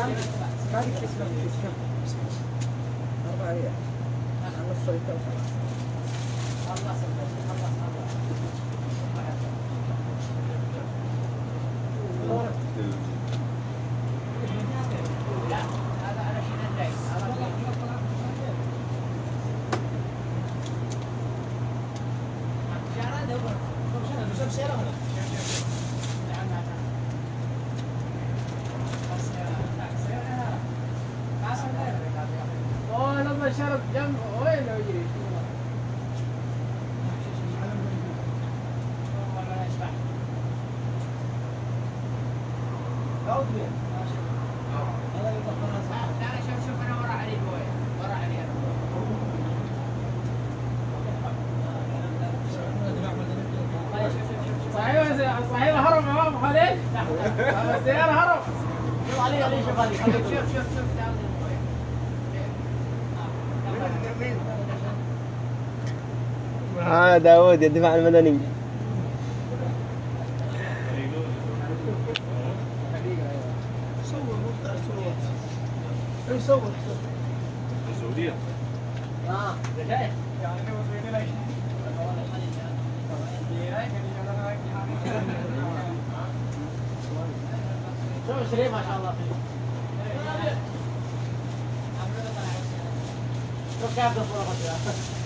هذه كيسمه 4 ريال نص ريال خلاص. شرب جنب وين لو يجري شوف انا ورا علي بوي ورا علي صحيح صحيح هرب امام خليل السيارة هرب شوف علي شوف علي شوف داود الدفاع المدني. صور السعودية. شوف شريف ما شاء الله فيه. شوف كيف الصورة